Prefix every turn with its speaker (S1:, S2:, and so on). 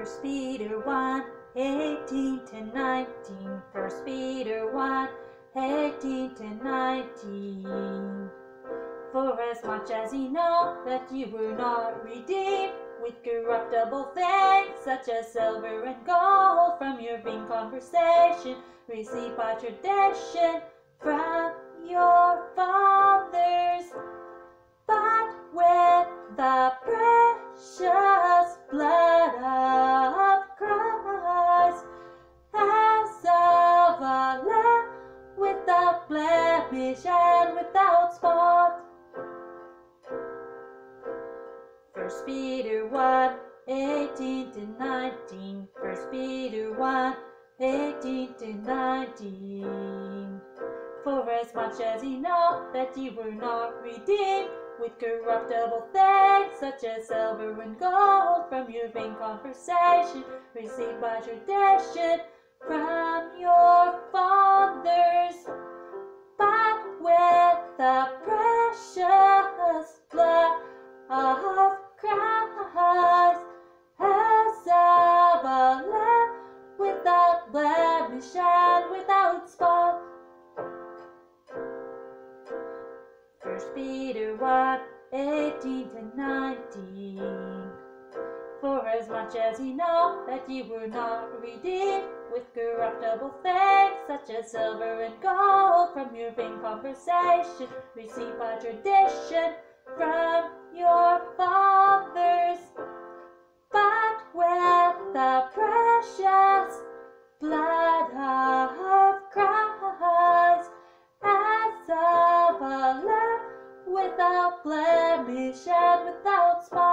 S1: 1 Peter 1, 18 to 19. 1 Peter 1, 18 to 19. For as much as ye know that ye were not redeemed with corruptible things, such as silver and gold, from your vain conversation, received by tradition from your fathers, but with the precious blood of Christ, as of a lamb, without blemish and without spot. 1 Peter 1, 18 to 19. 1 Peter 1, 18 to 19. For as much as ye know that ye were not redeemed with corruptible things, such as silver and gold, from your vain conversation, received by tradition from your fathers, but with the precious blood of Christ, as of a lamb, without blemish and without spot. 1 Peter 1, 18 to 19. For as much as ye know that ye were not redeemed with corruptible things, such as silver and gold, from your vain conversation, received by tradition from your fathers, but with the precious blood of Christ, as of a lamb, without blemish and without spot.